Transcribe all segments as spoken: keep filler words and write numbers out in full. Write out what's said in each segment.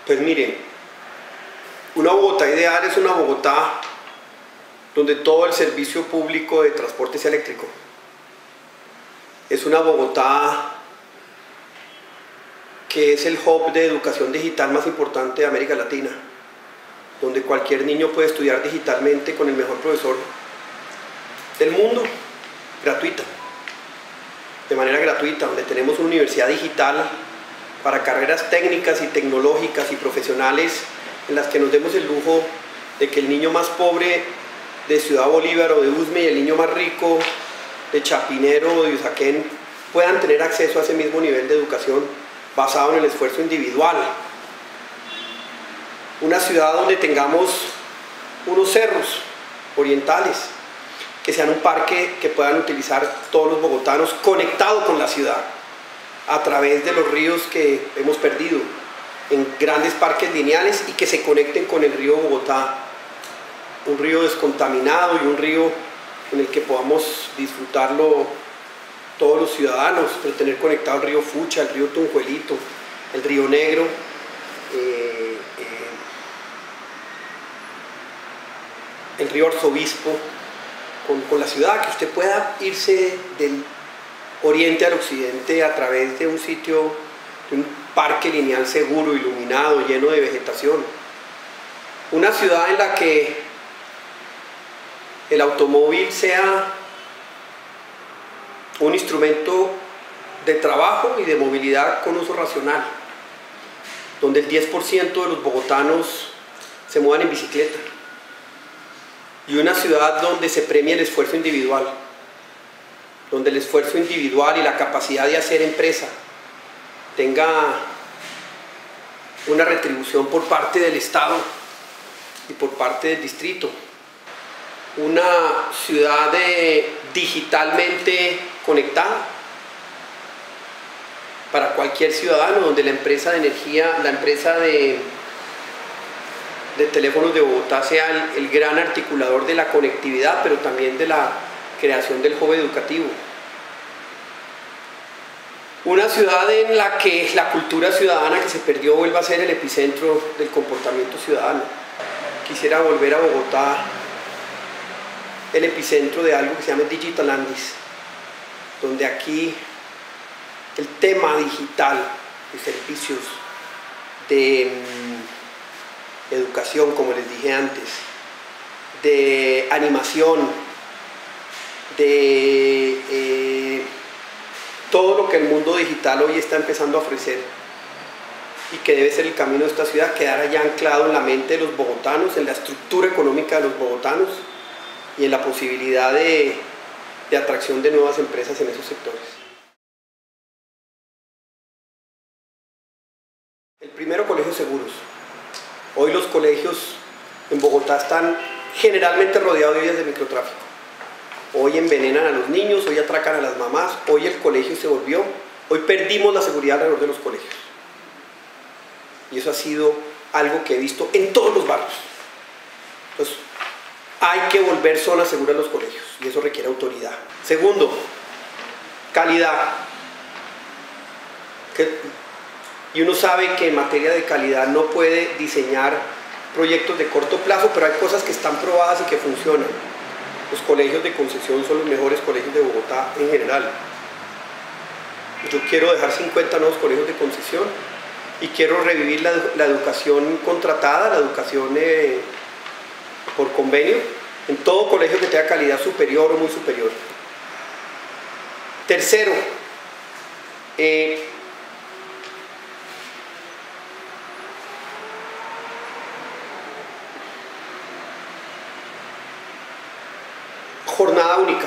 Pues miren, una Bogotá ideal es una Bogotá donde todo el servicio público de transporte sea eléctrico. Es una Bogotá que es el hub de educación digital más importante de América Latina, donde cualquier niño puede estudiar digitalmente con el mejor profesor del mundo, gratuita, de manera gratuita, donde tenemos una universidad digital para carreras técnicas y tecnológicas y profesionales en las que nos demos el lujo de que el niño más pobre de Ciudad Bolívar o de Usme y el niño más rico de Chapinero o de Usaquén puedan tener acceso a ese mismo nivel de educación basado en el esfuerzo individual. Una ciudad donde tengamos unos cerros orientales que sean un parque que puedan utilizar todos los bogotanos conectado con la ciudad a través de los ríos que hemos perdido en grandes parques lineales y que se conecten con el río Bogotá, un río descontaminado y un río en el que podamos disfrutarlo todos los ciudadanos, pero tener conectado el río Fucha, el río Tunjuelito, el río Negro, eh, eh, el río Arzobispo, con, con la ciudad, que usted pueda irse del oriente al occidente a través de un sitio, de un parque lineal seguro, iluminado, lleno de vegetación. Una ciudad en la que el automóvil sea un instrumento de trabajo y de movilidad con uso racional, donde el diez por ciento de los bogotanos se muevan en bicicleta, y una ciudad donde se premie el esfuerzo individual, donde el esfuerzo individual y la capacidad de hacer empresa tenga una retribución por parte del Estado y por parte del distrito. Una ciudad de, digitalmente conectada para cualquier ciudadano, donde la empresa de energía, la empresa de, de teléfonos de Bogotá sea el, el gran articulador de la conectividad, pero también de la creación del hub educativo. Una ciudad en la que la cultura ciudadana que se perdió vuelva a ser el epicentro del comportamiento ciudadano. Quisiera volver a Bogotá el epicentro de algo que se llama Digitalandis, donde aquí el tema digital, de servicios, de mm, educación, como les dije antes, de animación, de eh, todo lo que el mundo digital hoy está empezando a ofrecer y que debe ser el camino de esta ciudad, quedara ya anclado en la mente de los bogotanos, en la estructura económica de los bogotanos y en la posibilidad de, de atracción de nuevas empresas en esos sectores. El primero, colegios seguros. Hoy los colegios en Bogotá están generalmente rodeados de vías de microtráfico. Hoy envenenan a los niños, hoy atracan a las mamás, hoy el colegio se volvió, hoy perdimos la seguridad alrededor de los colegios. Y eso ha sido algo que he visto en todos los barrios. Entonces, hay que volver zonas seguras los colegios y eso requiere autoridad. Segundo, calidad. Que, y uno sabe que en materia de calidad no puede diseñar proyectos de corto plazo, pero hay cosas que están probadas y que funcionan. Los colegios de concesión son los mejores colegios de Bogotá en general. Yo quiero dejar cincuenta nuevos colegios de concesión y quiero revivir la, la educación contratada, la educación eh, por convenio, en todo colegio que tenga calidad superior o muy superior. Tercero, eh, jornada única.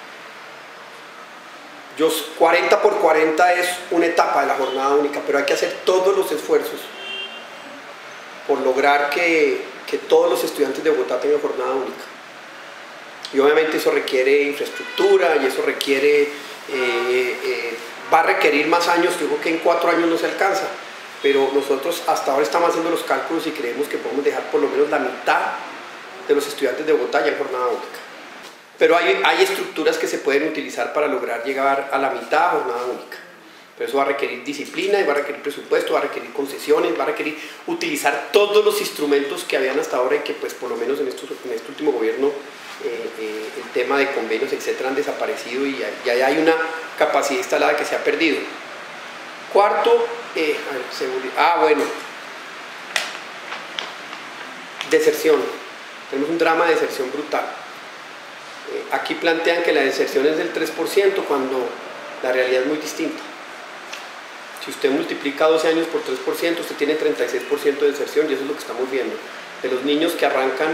Yo, cuarenta por cuarenta es una etapa de la jornada única, pero hay que hacer todos los esfuerzos por lograr que, que todos los estudiantes de Bogotá tengan jornada única. Y obviamente eso requiere infraestructura y eso requiere, eh, eh, va a requerir más años. Yo creo que en cuatro años no se alcanza, pero nosotros hasta ahora estamos haciendo los cálculos y creemos que podemos dejar por lo menos la mitad de los estudiantes de Bogotá ya en jornada única. Pero hay, hay estructuras que se pueden utilizar para lograr llegar a la mitad jornada única. Pero eso va a requerir disciplina, y va a requerir presupuesto, va a requerir concesiones, va a requerir utilizar todos los instrumentos que habían hasta ahora y que pues por lo menos en, estos, en este último gobierno eh, eh, el tema de convenios, etcétera, han desaparecido y ya, ya hay una capacidad instalada que se ha perdido. Cuarto, eh, a ver, seguridad. Ah, bueno, deserción. Tenemos un drama de deserción brutal. Eh, aquí plantean que la deserción es del tres por ciento cuando la realidad es muy distinta. Si usted multiplica doce años por tres por ciento, usted tiene treinta y seis por ciento de deserción, y eso es lo que estamos viendo. De los niños que arrancan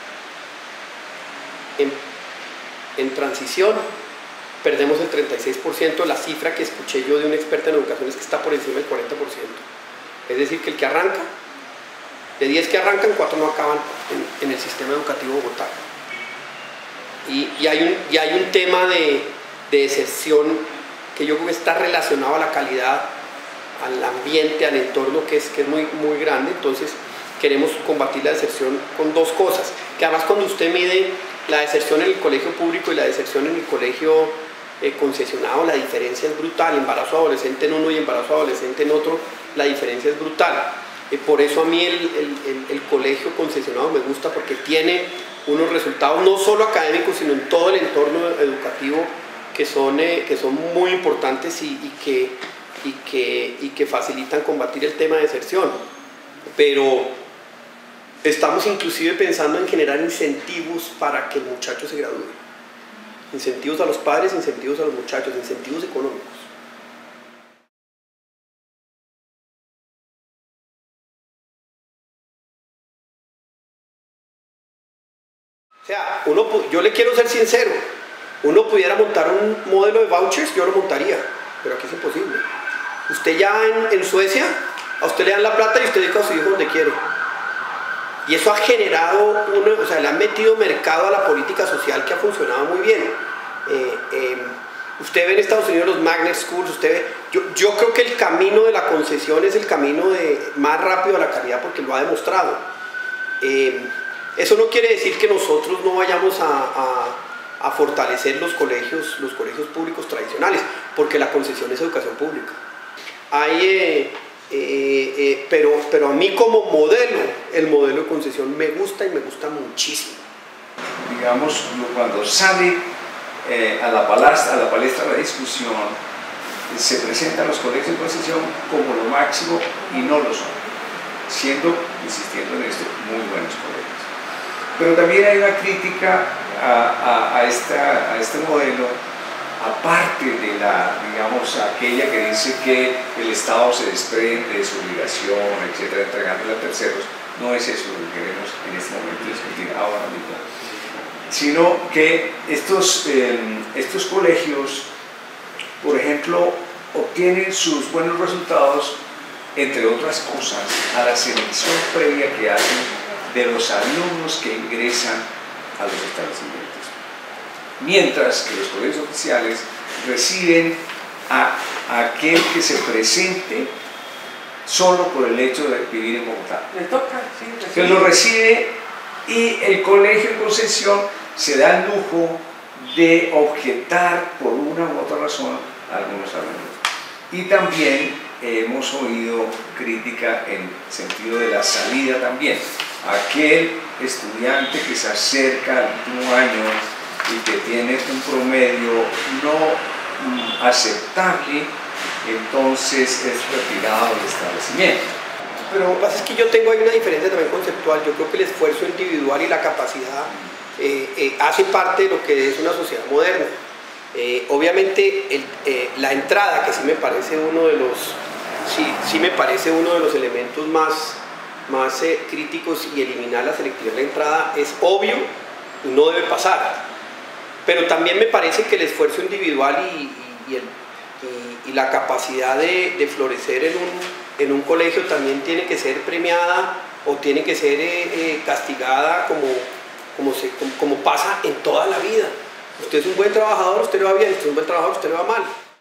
en, en transición, perdemos el treinta y seis por ciento. La cifra que escuché yo de un experto en educación es que está por encima del cuarenta por ciento. Es decir, que el que arranca, de diez que arrancan, cuatro no acaban en, en el sistema educativo de Bogotá. Y, y, hay, un, y hay un tema de, de deserción que yo creo que está relacionado a la calidad, al ambiente, al entorno, que es, que es muy, muy grande. Entonces queremos combatir la deserción con dos cosas, que además cuando usted mide la deserción en el colegio público y la deserción en el colegio eh, concesionado, la diferencia es brutal. Embarazo adolescente en uno y embarazo adolescente en otro, la diferencia es brutal. Eh, por eso a mí el, el, el, el colegio concesionado me gusta, porque tiene unos resultados no solo académicos, sino en todo el entorno educativo que son, eh, que son muy importantes y, y, que, y, que, y que facilitan combatir el tema de deserción. Pero estamos inclusive pensando en generar incentivos para que el muchacho se gradúe. Incentivos a los padres, incentivos a los muchachos, incentivos económicos. O sea, uno, yo le quiero ser sincero, uno pudiera montar un modelo de vouchers, yo lo montaría, pero aquí es imposible. Usted ya en, en Suecia, a usted le dan la plata y usted dedica a su hijo donde quiere. Y eso ha generado, una, o sea, le han metido mercado a la política social que ha funcionado muy bien. Eh, eh, usted ve en Estados Unidos los magnet schools, usted ve, yo, yo creo que el camino de la concesión es el camino de, más rápido a la calidad, porque lo ha demostrado. Eh, eso no quiere decir que nosotros no vayamos a, a, a fortalecer los colegios, los colegios públicos tradicionales, porque la concesión es educación pública. Hay... Eh, Eh, eh, pero, pero a mí como modelo, el modelo de concesión me gusta y me gusta muchísimo. Digamos, cuando sale eh, a, la palestra, a la palestra la discusión, se presentan los colegios de concesión como lo máximo y no lo son, siendo, insistiendo en esto, muy buenos colegios. Pero también hay una crítica a, a, a, esta, a este modelo, aparte de la, digamos, aquella que dice que el Estado se desprende de su obligación, etcétera, entregándole a terceros. No es eso lo que queremos en este momento discutir ahora mismo, sino que estos, eh, estos colegios, por ejemplo, obtienen sus buenos resultados, entre otras cosas, a la selección previa que hacen de los alumnos que ingresan a los establecimientos. Mientras que los colegios oficiales reciben a, a aquel que se presente solo por el hecho de vivir en Bogotá. Le toca, sí, que lo recibe, y el colegio en concesión se da el lujo de objetar por una u otra razón a algunos alumnos. Y también hemos oído crítica en sentido de la salida también. Aquel estudiante que se acerca al último año y que tiene un promedio no mm, aceptable, entonces es retirado del establecimiento. Pero lo que pasa es que yo tengo ahí una diferencia también conceptual. Yo creo que el esfuerzo individual y la capacidad eh, eh, hace parte de lo que es una sociedad moderna. Eh, obviamente el, eh, la entrada, que sí me parece uno de los, sí, sí me parece uno de los elementos más, más eh, críticos, y eliminar la selectividad de la entrada es obvio y no debe pasar. Pero también me parece que el esfuerzo individual y, y, y, el, y, y la capacidad de, de florecer en un, en un colegio también tiene que ser premiada o tiene que ser eh, eh, castigada como, como, se, como, como pasa en toda la vida. Usted es un buen trabajador, usted le va bien; usted es un buen trabajador, usted le va mal.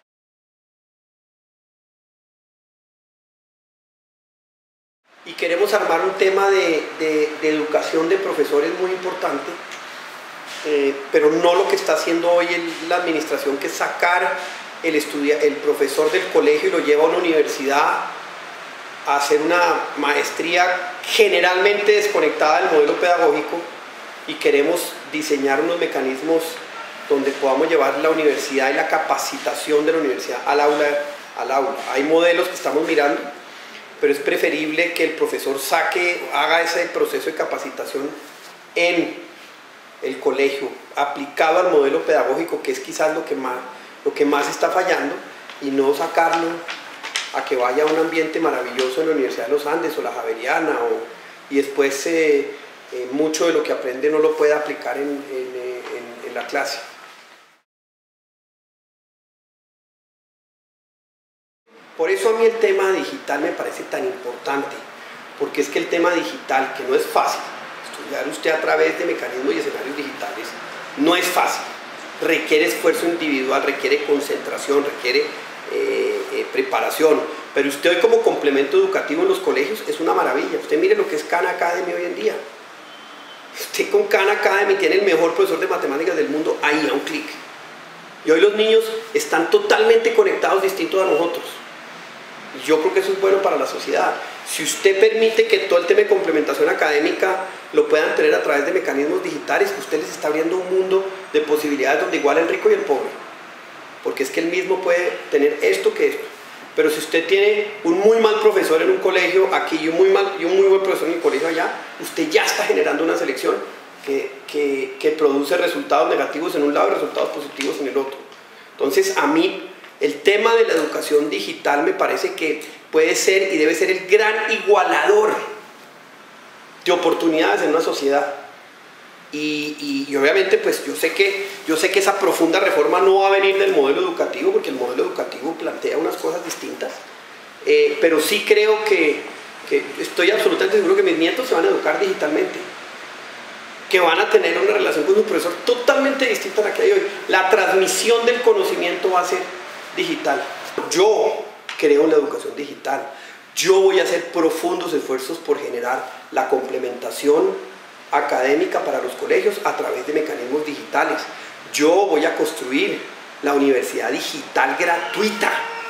Y queremos armar un tema de, de, de educación de profesores muy importante. Eh, pero no lo que está haciendo hoy el, la administración, que es sacar el, estudia, el profesor del colegio y lo lleva a una universidad a hacer una maestría generalmente desconectada del modelo pedagógico, y queremos diseñar unos mecanismos donde podamos llevar la universidad y la capacitación de la universidad al aula, al aula. Hay modelos que estamos mirando, pero es preferible que el profesor saque, haga ese proceso de capacitación en el colegio, aplicado al modelo pedagógico, que es quizás lo que más, lo que más está fallando, y no sacarlo a que vaya a un ambiente maravilloso en la Universidad de los Andes o la Javeriana, o, y después eh, eh, mucho de lo que aprende no lo puede aplicar en, en, en, en la clase. Por eso a mí el tema digital me parece tan importante, porque es que el tema digital, que no es fácil, estudiar usted a través de mecanismos y escenarios digitales, no es fácil, requiere esfuerzo individual, requiere concentración, requiere eh, eh, preparación, pero usted hoy como complemento educativo en los colegios es una maravilla. Usted mire lo que es Khan Academy hoy en día. Usted con Khan Academy tiene el mejor profesor de matemáticas del mundo ahí, a un clic. Y hoy los niños están totalmente conectados, distintos a nosotros. Yo creo que eso es bueno para la sociedad. Si usted permite que todo el tema de complementación académica lo puedan tener a través de mecanismos digitales, usted les está abriendo un mundo de posibilidades donde igual el rico y el pobre. Porque es que él mismo puede tener esto que esto. Pero si usted tiene un muy mal profesor en un colegio aquí y un muy, mal, y un muy buen profesor en el colegio allá, usted ya está generando una selección que, que, que produce resultados negativos en un lado y resultados positivos en el otro. Entonces, a mí el tema de la educación digital me parece que puede ser y debe ser el gran igualador de oportunidades en una sociedad. Y, y, y obviamente pues yo sé, que, yo sé que esa profunda reforma no va a venir del modelo educativo, porque el modelo educativo plantea unas cosas distintas, eh, pero sí creo que, que estoy absolutamente seguro que mis nietos se van a educar digitalmente, que van a tener una relación con un profesor totalmente distinta a la que hay hoy. La transmisión del conocimiento va a ser digital. Yo creo en la educación digital. Yo voy a hacer profundos esfuerzos por generar la complementación académica para los colegios a través de mecanismos digitales. Yo voy a construir la universidad digital gratuita.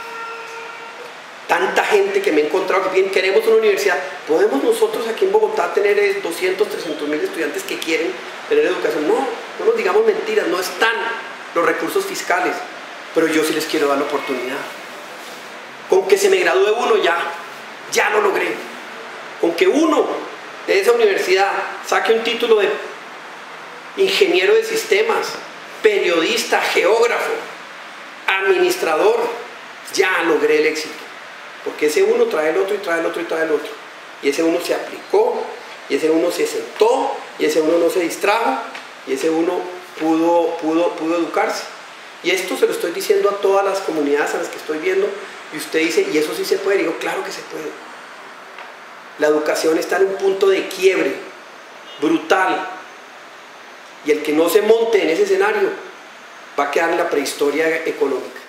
Tanta gente que me he encontrado que bien queremos una universidad. ¿Podemos nosotros aquí en Bogotá tener doscientos, trescientos mil estudiantes que quieren tener educación? No, no nos digamos mentiras, no están los recursos fiscales, pero yo sí les quiero dar la oportunidad. Con que se me gradúe uno ya, ya lo logré. Con que uno de esa universidad saque un título de ingeniero de sistemas, periodista, geógrafo, administrador, ya logré el éxito. Porque ese uno trae el otro y trae el otro y trae el otro. Y ese uno se aplicó, y ese uno se sentó, y ese uno no se distrajo, y ese uno pudo, pudo, pudo educarse. Y esto se lo estoy diciendo a todas las comunidades a las que estoy viendo, y usted dice, ¿y eso sí se puede? Y digo, claro que se puede. La educación está en un punto de quiebre brutal, y el que no se monte en ese escenario va a quedar en la prehistoria económica.